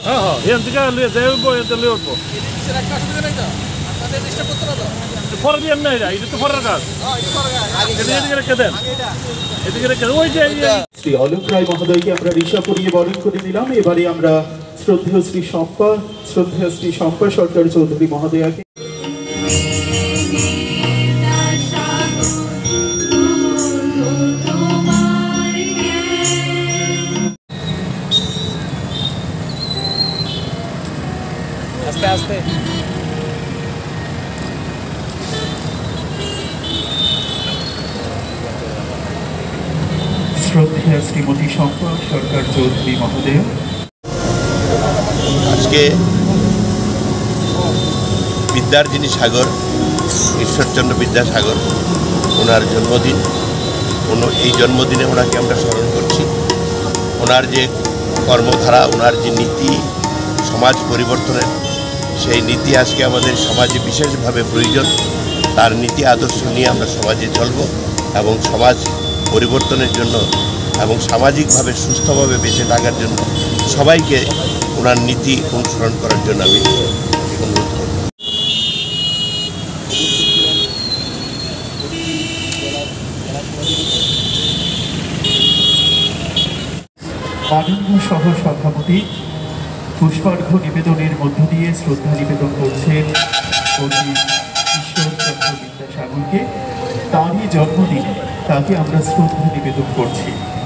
হ্যাঁ হ্যাঁ এখান থেকে লিয়ে যাই উঠবো এতে লিয়ে উঠবো ফর দিয়ে নাই এটা তো ফরের কাজ এদিকে রেখে দেন এদিকে রেখে ওই যে শ্রী অলোক রায় মহোদয়কে আমরা ঋষা পরিয়ে বরণ করে নিলাম। এবারে আমরা শ্রদ্ধেয় শ্রী শম্পা সরকার চৌধুরী মহোদয়াকে আস্তে আস্তে শ্রদ্ধেয় শ্রীমতী শম্পা সরকার চৌধুরী মহোদয়। আজকে বিদ্যার যিনি সাগর ঈশ্বরচন্দ্র বিদ্যাসাগর ওনার জন্মদিন। এই জন্মদিনে ওনাকে আমরা স্মরণ করছি। ওনার যে কর্মধারা, ওনার যে নীতি সমাজ পরিবর্তনের, সেই নীতি আজকে আমাদের সমাজে বিশেষভাবে প্রয়োজন। তার নীতি আদর্শ নিয়ে আমরা সমাজে চলব এবং সমাজ পরিবর্তনের জন্য এবং সামাজিকভাবে সুস্থভাবে বেঁচে থাকার জন্য সবাইকে ওনার নীতি অনুসরণ করার জন্য আমি অনুরোধ করব। মাননীয় সহ সভাপতি পুষ্পার্ঘ্য নিবেদনের মধ্য দিয়ে শ্রদ্ধা নিবেদন করছেন পণ্ডিত ঈশ্বরচন্দ্র বিদ্যাসাগরকে। তারই জন্মদিনে তাকে আমরা শ্রদ্ধা নিবেদন করছি।